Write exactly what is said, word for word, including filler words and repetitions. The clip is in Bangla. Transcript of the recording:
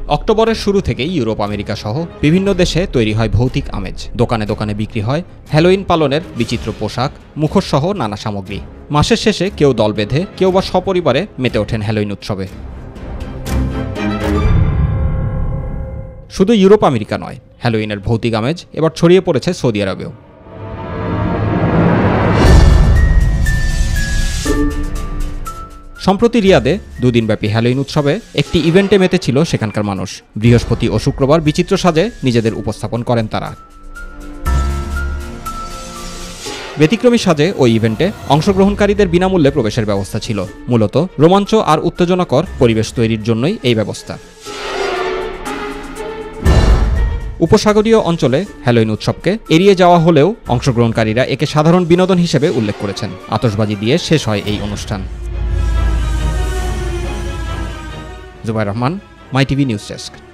অক্টোবরের শুরু থেকেই ইউরোপ আমেরিকা সহ বিভিন্ন দেশে তৈরি হয় ভৌতিক আমেজ। দোকানে দোকানে বিক্রি হয় হ্যালোইন পালনের বিচিত্র পোশাক, মুখোশ সহ নানা সামগ্রী। মাসের শেষে কেউ দল বেঁধে, কেউ বা সপরিবারে মেতে ওঠেন হ্যালোইন উৎসবে। শুধু ইউরোপ আমেরিকা নয়, হ্যালোইনের ভৌতিক আমেজ এবার ছড়িয়ে পড়েছে সৌদি আরবেও। সম্প্রতি রিয়াদে দুদিনব্যাপী হ্যালোইন উৎসবে একটি ইভেন্টে মেতেছিল সেখানকার মানুষ। বৃহস্পতি ও শুক্রবার বিচিত্র সাজে নিজেদের উপস্থাপন করেন তারা। ব্যতিক্রমী সাজে ওই ইভেন্টে অংশগ্রহণকারীদের বিনামূল্যে প্রবেশের ব্যবস্থা ছিল। মূলত রোমাঞ্চ আর উত্তেজনাকর পরিবেশ তৈরির জন্যই এই ব্যবস্থা। উপসাগরীয় অঞ্চলে হ্যালোইন উৎসবকে এড়িয়ে যাওয়া হলেও অংশগ্রহণকারীরা একে সাধারণ বিনোদন হিসেবে উল্লেখ করেছেন। আতশবাজি দিয়ে শেষ হয় এই অনুষ্ঠান। Zubair Rahman, my TV news desk.